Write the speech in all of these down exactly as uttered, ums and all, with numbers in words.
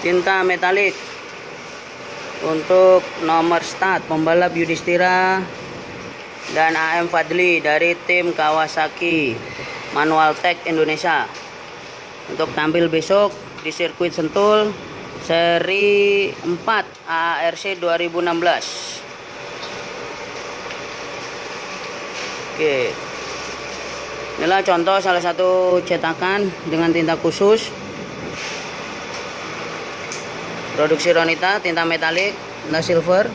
tinta metalik untuk nomor start pembalap Yudhistira dan A M Fadli dari tim Kawasaki Manual Tech Indonesia untuk tampil besok di sirkuit Sentul seri empat A A R C dua ribu enam belas. Oke, inilah contoh salah satu cetakan dengan tinta khusus produksi Ronita, tinta metalik, tinta silver.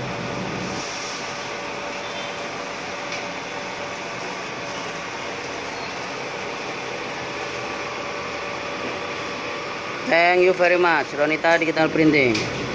Thank you very much, Ronita Digital Printing.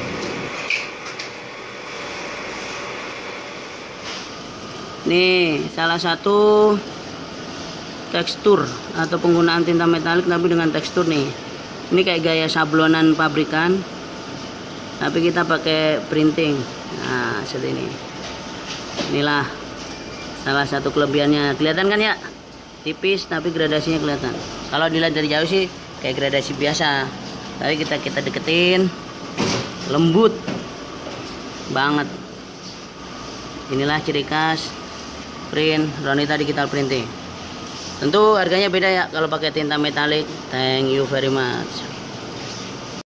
Nih, salah satu tekstur atau penggunaan tinta metalik tapi dengan tekstur nih. Ini kayak gaya sablonan pabrikan, tapi kita pakai printing. Nah, seperti ini. Inilah salah satu kelebihannya. Kelihatan kan ya? Tipis tapi gradasinya kelihatan. Kalau dilihat dari jauh sih kayak gradasi biasa. Tapi kita kita deketin, lembut banget. Inilah ciri khas print Ronita Digital Printing. Tentu harganya beda ya kalau pakai tinta metalik. Thank you very much.